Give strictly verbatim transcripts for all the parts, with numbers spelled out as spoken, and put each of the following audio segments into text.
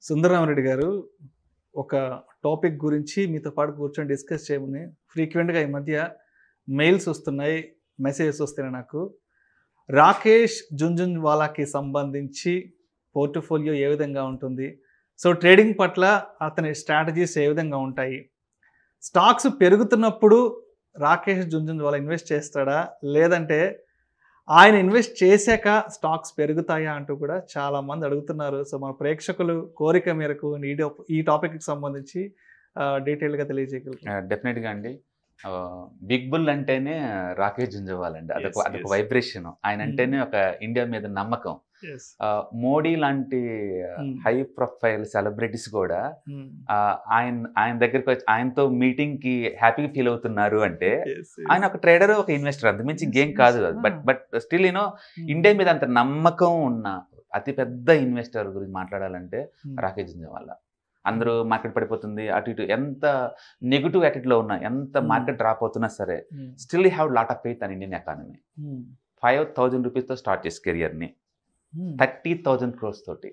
సుందర్ రామి రెడ్డి గారు ఒక టాపిక్ గురించి మీతో పాటు కూర్చొని డిస్కస్ చేయమని ఫ్రీక్వెంట్గా ఈ మధ్య మెయిల్స్ వస్తున్నాయి, మెసేజెస్ వస్తున్నాయి నాకు. రాకేష్ జుంజున్వాలాకి సంబంధించి పోర్ట్ఫోలియో ఏ విధంగా ఉంటుంది, సో ట్రేడింగ్ పట్ల అతని స్ట్రాటజీస్ ఏ విధంగా ఉంటాయి, స్టాక్స్ పెరుగుతున్నప్పుడు రాకేష్ జుంజున్వాలా ఇన్వెస్ట్ చేస్తాడా, లేదంటే ఆయన ఇన్వెస్ట్ చేశాక స్టాక్స్ పెరుగుతాయా అంటూ కూడా చాలామంది అడుగుతున్నారు. సో మన ప్రేక్షకులు కోరిక మేరకు ఈ ఈ టాపిక్కి సంబంధించి డీటెయిల్గా తెలియజేయగలుగుతారు? డెఫినెట్గా అండి. బిగ్ బుల్ అంటేనే రాకేష్ జుంజున్వాలా అండి. అదొక అదొక వైబ్రేషన్. ఆయన అంటేనే ఒక ఇండియా మీద నమ్మకం. మోడీ లాంటి హై ప్రొఫైల్ సెలబ్రిటీస్ కూడా ఆయన ఆయన దగ్గరికి వచ్చి ఆయనతో మీటింగ్ కి హ్యాపీగా ఫీల్ అవుతున్నారు అంటే ఆయన ఒక ట్రేడర్, ఒక ఇన్వెస్టర్, అంత మించి గేమ్ కాదు. But but still you know India మీద అంత నమ్మకం ఉన్న అతి పెద్ద ఇన్వెస్టర్ గురించి మాట్లాడాలంటే రాకేష్ జుంజున్వాలా. అందరూ మార్కెట్ పడిపోతుంది అటు ఇటు ఎంత నెగిటివ్ యాటిట్యూడ్లో ఉన్నా, ఎంత మార్కెట్ డ్రాప్ అవుతున్నా సరే, still you have lot of faith on Indian economy. Five thousand రూపీస్తో స్టార్ట్ చేసి కెరియర్ని థర్టీ థౌజండ్ క్రోర్స్ తోటి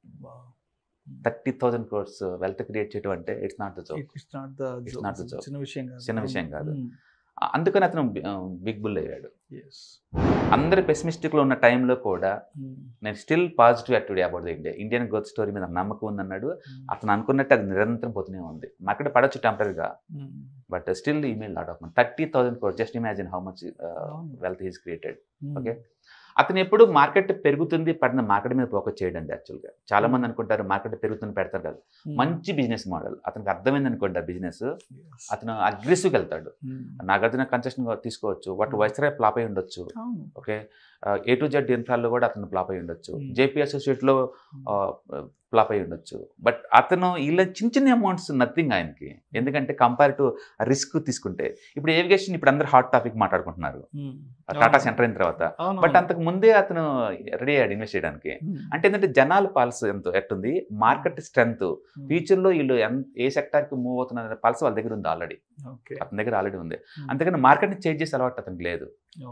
thirty thousand crores wealth create చేయడం అంటే it's not the joke. It's not the joke. చిన్న విషయం కాదు. అందుకని అతను బిగ్ బుల్ అయ్యాడు. అందరు పెసిమిస్టిక్లో ఉన్న టైంలో కూడా నేను still positive attitude about the India Indian growth story మీద నమ్మకం ఉందన్నాడు. అతను అనుకున్నట్టు అది నిరంతరం పోతూనే ఉంది. మార్కెట్ పడవచ్చు టెంపరీగా, but still email lot of money. Thirty thousand crores, just imagine how much wealth is created. Okay, అతను ఎప్పుడు మార్కెట్ పెరుగుతుంది పడిన మార్కెట్ మీద ఫోకస్ చేయడండి. యాక్చువల్గా చాలా మంది అనుకుంటారు మార్కెట్ పెరుగుతుంది పెడతారు కాదు. మంచి బిజినెస్ మోడల్ అతనికి అర్థమైంది అనుకోండి. ఆ బిజినెస్ అతను అగ్రెసివ్గా వెళ్తాడు. నాగార్జున కన్సెషన్ తీసుకోవచ్చు, వాటి వైస్రాయ్ ఫ్లాప్ అయి ఉండొచ్చు. ఓకే, ఏ టు జెడ్ ఇన్ఫ్రాల్లో కూడా అతను ఫ్లాప్ అయి ఉండొచ్చు, జేపీ అసోసియేట్లో ఫ్లాప్ అయి ఉండొచ్చు. బట్ అతను ఇలా చిన్న చిన్న అమౌంట్స్ నథింగ్ ఆయనకి. ఎందుకంటే కంపేర్ టు రిస్క్ తీసుకుంటే ఇప్పుడు ఏవిగేషన్ ఇప్పుడు అందరు హాట్ టాపిక్ మాట్లాడుకుంటున్నారు టాటా సెంటర్ అయిన తర్వాత. బట్ అంతకు ముందే అతను రెడీ అయ్యాడు ఇన్వెస్ట్ చేయడానికి. అంటే ఏంటంటే జనాల పాలసీ ఎంత ఎట్టుంది, మార్కెట్ స్ట్రెంత్, ఫ్యూచర్లో వీళ్ళు ఏ సెక్టార్కి మూవ్ అవుతున్న పాలసీ వాళ్ళ దగ్గర ఉంది ఆల్రెడీ. అతని దగ్గర ఆల్రెడీ ఉంది. అంతేకాని మార్కెట్ని చేంజ్ చేసే అలవాటు అతనికి లేదు.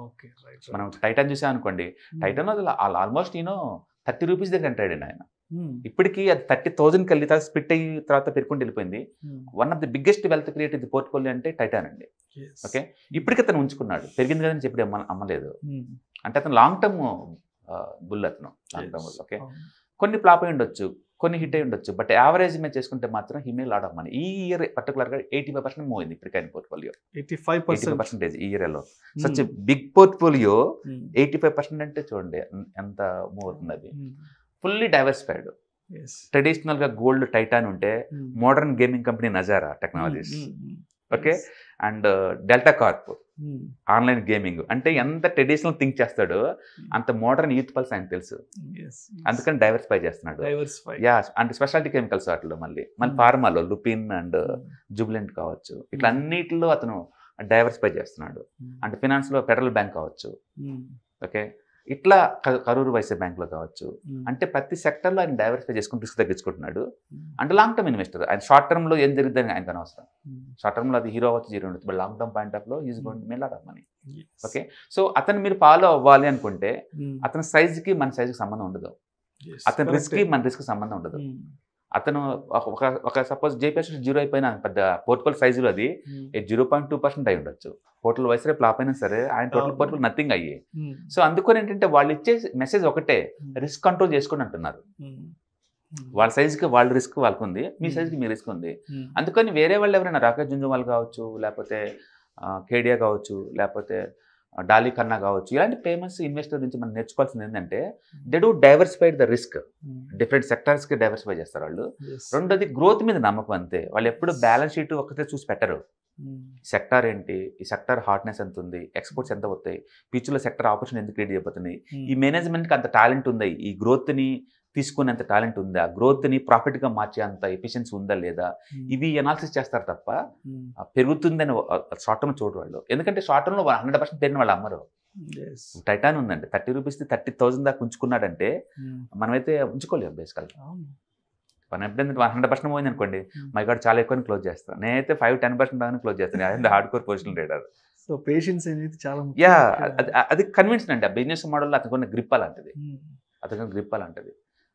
మనం టైటాన్ చూసాం అనుకోండి, Titan almost you know thirty rupees దగ్గర ఎంటర్ అయ్యాడు ఆయన. ఇప్పటికీ అది థర్టీ థౌసండ్కి వెళ్ళి తర్వాత స్ప్లిట్ అయిన తర్వాత పెరుగుకుంటూ వెళ్ళిపోయింది. One of the biggest wealth created portfolio అంటే టైటాన్ అండి. ఓకే, ఇప్పటికీ అతను ఉంచుకున్నాడు. పెరిగింది కదని చెప్పి అమ్మ అమ్మలేదు. అంటే అతను లాంగ్ టర్మ్ బుల్ అతను లాంగ్ టర్మ్. ఓకే, కొన్ని ఫ్లాప్ అయి ఉండొచ్చు, కొన్ని హిట్ అయి ఉండొచ్చు, బట్ యావరేజ్ మీద చేసుకుంటే మాత్రం he may lot of money. ఈ ఇయర్ పర్టికులర్గా ఎయిటీ ఫైవ్ పర్సెంట్ మూవ్ అయింది ఇప్పటికైనా పోర్ట్ఫోలియో. ఎయిటీ ఫైవ్ పర్సెంటేజ్ ఈ ఇయర్లో such big portfolio eighty five percent అంటే చూడండి ఎంత మూవ్ అవుతుంది. అది ఫుల్లీ డైవర్సిఫైడ్. ట్రెడిషనల్గా గోల్డ్ టైటాన్ ఉంటే modern gaming company Nazara technologies. Okay, and Delta Corp online gaming. అంటే ఎంత ట్రెడిషనల్ థింక్ చేస్తాడో అంత మోడర్న్ యూత్ పల్స్ ఆయన తెలుసు. అందుకని డైవర్సిఫై చేస్తున్నాడు. యా, అంటే స్పెషాలిటీ కెమికల్స్ వాటిలో మళ్ళీ మళ్ళీ ఫార్మాలో లుపిన్ అండ్ జుబిలెంట్ కావచ్చు, ఇట్లా అన్నిటిలో అతను డైవర్సిఫై చేస్తున్నాడు. అంటే ఫినాన్స్లో ఫెడరల్ బ్యాంక్ కావచ్చు, ఓకే, ఇట్లా కరూరు వైశ్య బ్యాంక్లో కావచ్చు. అంటే ప్రతి సెక్టర్లో ఆయన డైవర్సిఫై చేసుకుని రిస్క్ తగ్గించుకుంటున్నాడు. అంటే లాంగ్ టర్మ్ ఇన్వెస్టర్. ఆయన షార్ట్ టర్మ్లో ఏం జరిగిద్దని ఆయనకు అనవసరం. షార్ట్ టర్మ్లో అది హీరో అవ్వచ్చు, జీరో ఉండొచ్చు, but long term point of low is going to make lot of money. Okay, so అతను మీరు ఫాలో అవ్వాలి అనుకుంటే అతని సైజుకి మన సైజుకి సంబంధం ఉండదు, అతని రిస్క్కి మన రిస్క్ సంబంధం ఉండదు. అతను ఒక ఒక సపోజ్ జేపీఎస్ జీరో అయిపోయినా పెద్ద పోర్ట్ఫోలియో సైజులో అది జీరో పాయింట్ టూ పర్సెంట్ అయి ఉండొచ్చు. టోటల్ వైస్ రేపు ఫ్లాప్ అయినా సరే ఆయన టోటల్ పోర్ట్ఫోలియో నథింగ్ అయ్యి. సో అందుకని ఏంటంటే వాళ్ళు ఇచ్చే మెసేజ్ ఒకటే, రిస్క్ కంట్రోల్ చేసుకుని అంటున్నారు. వాళ్ళ సైజుకి వాళ్ళ రిస్క్ వాళ్ళకు ఉంది, మీ సైజుకి మీ రిస్క్ ఉంది. అందుకని వేరే వాళ్ళు ఎవరైనా రాకేష్ జుంజున్వాలా కావచ్చు, లేకపోతే కేడియా కావచ్చు, లేకపోతే డాలీ కన్నా కావచ్చు, ఇలాంటి ఫేమస్ ఇన్వెస్టర్ నుంచి మనం నేర్చుకోవాల్సింది ఏంటంటే they do diversified the risk. Different సెక్టార్స్కి డైవర్సిఫై చేస్తారు వాళ్ళు. రెండోది గ్రోత్ మీద నమ్మకం అంతే. వాళ్ళు ఎప్పుడు బ్యాలెన్స్ షీట్ ఒకటే చూసి పెట్టరు. సెక్టార్ ఏంటి, ఈ సెక్టార్ హాట్నెస్ ఎంత ఉంది, ఎక్స్పోర్ట్స్ ఎంత అవుతాయి, ఫ్యూచర్లో సెక్టార్ ఆపర్చునిటీ ఎంత క్రియేట్ అయిపోతున్నాయి, ఈ మేనేజ్మెంట్కి అంత టాలెంట్ ఉంది, ఈ గ్రోత్ని తీసుకునేంత టాలెంట్ ఉందా, గ్రోత్ని ప్రాఫిట్గా మార్చే అంత ఎఫిషియన్సీ ఉందా లేదా, ఇవి అనాలిసిస్ చేస్తారు తప్ప పెరుగుతుందని షార్ట్ టర్మ్ చూడరు వాళ్ళు. ఎందుకంటే షార్ట్ టర్మ్లో హండ్రెడ్ పర్సెంట్ పెరిగిన వాళ్ళు అమ్మరు. టైటాన్ ఉందండి, థర్టీ రూపీస్ థర్టీ థౌసండ్ దాకా ఉంచుకున్నాడంటే మనమైతే ఉంచుకోలేము బేసికల్గా. మనం ఎప్పుడైనా వన్ హండ్రెడ్ పర్సెంట్ పోయింది అనుకోండి, మై గాడ్ చాలా ఎక్కువ క్లోజ్ చేస్తాను. నేనైతే ఫైవ్ టెన్ పర్సెంట్ దాకా క్లోజ్ చేస్తాను. అదే hard core position trader. So patience అనేది చాలా యా, అది కన్విన్స్ అండి. ఆ బిజినెస్ మోడల్లో అతనికి గ్రిప్ అలాంటిది, అతనికి గ్రిప్ అలాంటిది.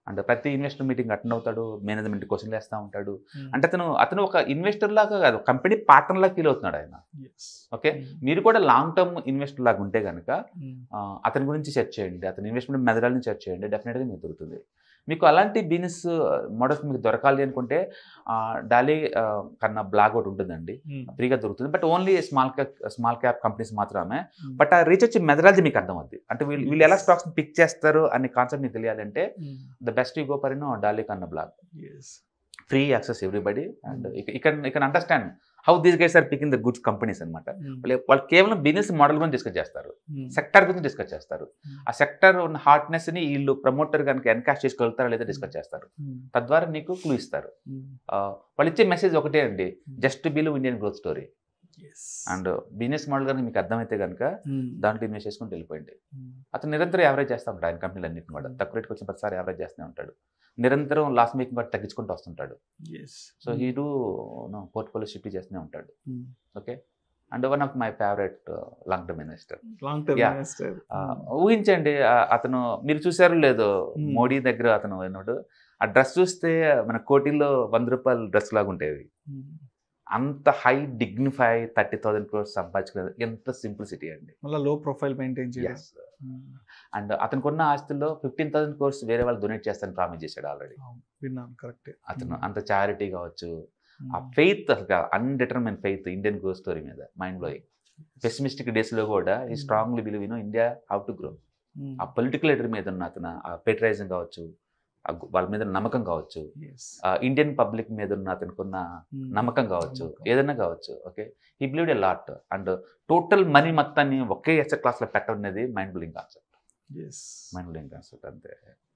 అండ్ ప్రతి ఇన్వెస్టర్ మీటింగ్ అటెండ్ అవుతాడు, మేనేజ్మెంట్ క్వశ్చన్లు వేస్తూ ఉంటాడు. అంటే అతను అతను ఒక ఇన్వెస్టర్ లాగా కాదు, కంపెనీ పార్ట్నర్ లాగా ఫీల్ అవుతున్నాడు ఆయన. ఓకే, మీరు కూడా లాంగ్ టర్మ్ ఇన్వెస్టర్ లాగా ఉంటే కనుక అతని గురించి సెర్చ్ చేయండి, అతని ఇన్వెస్ట్మెంట్ మెథడాలజీని సెర్చ్ చేయండి, డెఫినెట్గా మీకు దొరుకుతుంది. మీకు అలాంటి బిజినెస్ మోడల్స్ మీకు దొరకాలి అనుకుంటే డాలీ కన్నా బ్లాగ్ ఒకటి ఉంటుందండి, ఫ్రీగా దొరుకుతుంది. But only small cap small cap companies మాత్రమే. బట్ ఆ రీసెర్చ్ మెథడాలజీ మీకు అర్థం అవుతుంది. అంటే వీళ్ళు వీళ్ళు ఎలా స్టాక్స్ పిక్ చేస్తారు అనే కాన్సెప్ట్ మీకు తెలియాలంటే the best you go for in డాలీ కన్నా blog. Free access everybody. And ఇక్కడ ఇక్కడ understand how these guys are picking the goods companies అనమాట. వాళ్ళు కేవలం బిజినెస్ మోడల్ గురించి డిస్కస్ చేస్తారు, సెక్టర్ గురించి డిస్కస్ చేస్తారు. ఆ సెక్టర్ ఉన్న హార్ట్నెస్ ని వీళ్ళు ప్రమోటర్ కనుక ఎన్కాష్ చేసుకోగలుగుతారా లేదా డిస్కస్ చేస్తారు. తద్వారా నీకు క్లూ ఇస్తారు. వాళ్ళు ఇచ్చే మెసేజ్ ఒకటే అండి, just believe Indian growth story. And business model కనుక మీకు అర్థమైతే కనుక దాంట్లో ఇన్వెస్ట్ చేసుకుని వెళ్ళిపోయింది. అతను నిరంతరం యావరేజ్ చేస్తూ ఉంటాడు, ఆయన కంపెనీలు అన్నింటిని కూడా తక్కువ రేట్కి వచ్చిన ప్రతిసారి యావరేజ్ చేస్తూనే ఉంటాడు. నిరంతరం లాస్ మేకింగ్ కూడా తగ్గించుకుంటూ వస్తుంటాడు. So he do portfolio shift చేస్తూనే ఉంటాడు. Okay, and one of my favourite long term investor. ఊహించండి, అతను మీరు చూసారో లేదో మోడీ దగ్గర అతను ఏనాడు ఆ డ్రెస్ చూస్తే మన కోటిల్లో వంద రూపాయల డ్రెస్ లాగా ఉండేవి. అంత high dignify thirty thousand crores సంపాదించుకునేది ఎంత సింప్లిసిటీ అండి. లో ప్రొఫైల్ మెయింటైన్ చేయాలి. అండ్ అతనికి ఉన్న ఆస్తుల్లో ఫిఫ్టీన్ థౌసండ్ క్రోర్స్ వేరే వాళ్ళు డొనేట్ చేస్తారని ప్రామిస్ చేశాడు ఆల్రెడీ. కరెక్ట్. అతను అంత చారిటీ కావచ్చు, ఆ ఫెయిత్ అసలు undetermined faith Indian growth story మీద మైండ్ బ్లోయింగ్. పెసిమిస్టిక్ డేస్ లో కూడా he strongly believe in India how to grow. ఆ పొలిటికల్ లీడర్ మీద ఉన్న అతను ఆ పేట్రైజింగ్ కావచ్చు, వాళ్ళ మీద నమ్మకం కావచ్చు, ఇండియన్ పబ్లిక్ మీద ఉన్న అతనికి ఉన్న నమ్మకం కావచ్చు, ఏదైనా కావచ్చు. Okay, he believed a lot. And total money మొత్తాన్ని ఒకే ఎస్సెట్ క్లాస్ లో పెట్టడం అనేది mind blowing concept. Mind blowing concept అంతే.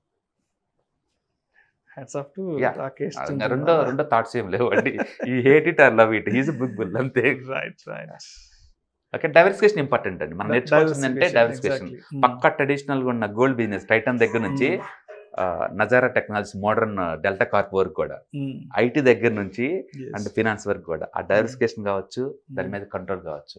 రెండో రెండో థాట్స్ ఏం లేవు అండి. He hate it or love it, he's book bull అంతే. ఓకే, డైవర్సిఫికేషన్ ఇంపార్టెంట్ అండి. మనం నేర్చుకోవాల్సిందంటే డైవర్సిఫికేషన్. పక్కా ట్రెడిషనల్ గా ఉన్న గోల్డ్ బిజినెస్ టైటన్ దగ్గర నుంచి Nazara technologies, modern Delta Corp వరకు కూడా, ఐటీ దగ్గర నుంచి అండ్ ఫినాన్స్ వరకు కూడా ఆ డైవర్సిఫికేషన్ కావచ్చు, దాని మీద కంట్రోల్ కావచ్చు.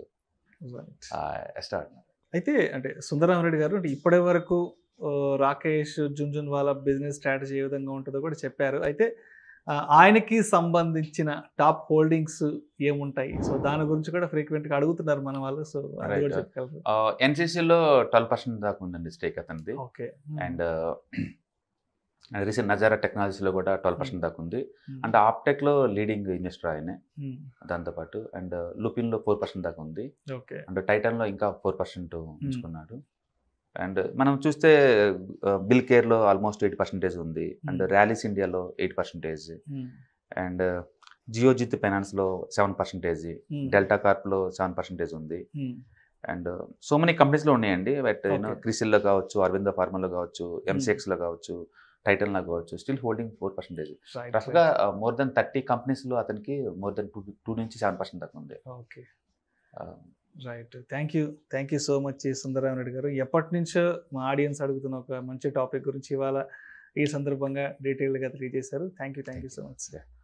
అయితే అంటే సుందర్ రెడ్డి గారు అంటే ఇప్పటి వరకు రాకేష్ జుంజున్వాలా బిజినెస్ స్ట్రాటజీ ఏ విధంగా ఉంటుందో కూడా చెప్పారు. అయితే ఆయనకి సంబంధించిన టాప్ హోల్డింగ్స్ ఏముంటాయి, సో దాని గురించి కూడా ఫ్రీక్వెంట్గా అడుగుతున్నారు మన వాళ్ళు. సో అది కూడా చెప్పగలరు. ఎన్సీసీలో ట్వెల్వ్ పర్సెంట్ దాకా ఉందండి స్టేక్ అతనిది. ఓకే, అండ్ రీసెంట్ నజారా టెక్నాలజీలో కూడా ట్వెల్వ్ పర్సెంట్ దాకా ఉంది. అండ్ ఆప్టెక్లో లీడింగ్ ఇన్వెస్టర్ ఆయనే దాంతోపాటు. అండ్ లుపిన్లో ఫోర్ పర్సెంట్ దాకా ఉంది. అండ్ టైటన్లో ఇంకా ఫోర్ పర్సెంట్ ఉంచుకున్నాడు. అండ్ మనం చూస్తే బిల్ కేర్లో ఆల్మోస్ట్ ఎయిట్ పర్సెంటేజ్ ఉంది. అండ్ ర్యాలీస్ ఇండియాలో ఎయిట్ పర్సెంటేజ్. అండ్ జియోజిత్ ఫైనాన్స్లో సెవెన్ పర్సెంటేజ్. డెల్టా కార్ప్లో సెవెన్ పర్సెంటేజ్ ఉంది. అండ్ సో మెనీ కంపెనీస్లో ఉన్నాయండి. బట్ యూనో క్రిసిల్లో కావచ్చు, అరవిందో ఫార్మాలో కావచ్చు, ఎంసీఎక్స్లో కావచ్చు, టైటన్లో కావచ్చు, స్టిల్ హోల్డింగ్ ఫోర్ పర్సెంటేజ్. రఫ్గా మోర్ దెన్ థర్టీ కంపెనీస్లో అతనికి మోర్ దెన్ టూ టూ నుంచి సెవెన్ పర్సెంట్ దాకా ఉంది. Okay, right. Thank you thank you so much Sundar Rami Reddy garu. ఎప్పటి నుంచో మా ఆడియన్స్ అడుగుతున్న ఒక మంచి టాపిక్ గురించి ఇవాళ ఈ సందర్భంగా డీటెయిల్గా తెలియజేశారు. Thank you thank you so much.